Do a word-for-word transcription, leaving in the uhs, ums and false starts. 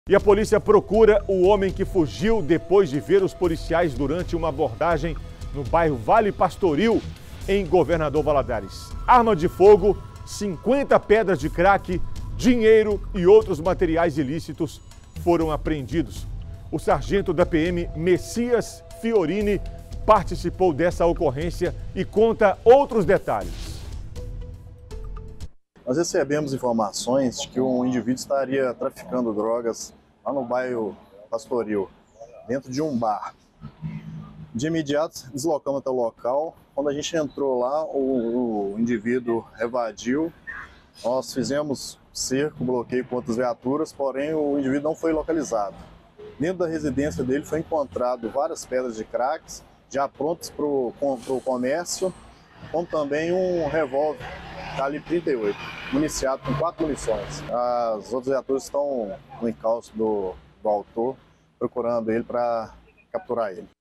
E a polícia procura o homem que fugiu depois de ver os policiais durante uma abordagem no bairro Vale Pastoril, em Governador Valadares. Arma de fogo, cinquenta pedras de crack, dinheiro e outros materiais ilícitos foram apreendidos. O sargento da P M, Messias Fiorini, participou dessa ocorrência e conta outros detalhes. Nós recebemos informações de que um indivíduo estaria traficando drogas lá no bairro Pastoril, dentro de um bar. De imediato, deslocamos até o local. Quando a gente entrou lá, o, o indivíduo evadiu. Nós fizemos cerco, bloqueio com outras viaturas, porém o indivíduo não foi localizado. Dentro da residência dele foi encontrado várias pedras de crack, já prontas para o comércio, como também um revólver calibre trinta e oito, municiado com quatro munições. As outras viaturas estão no encalço do, do autor, procurando ele para capturar ele.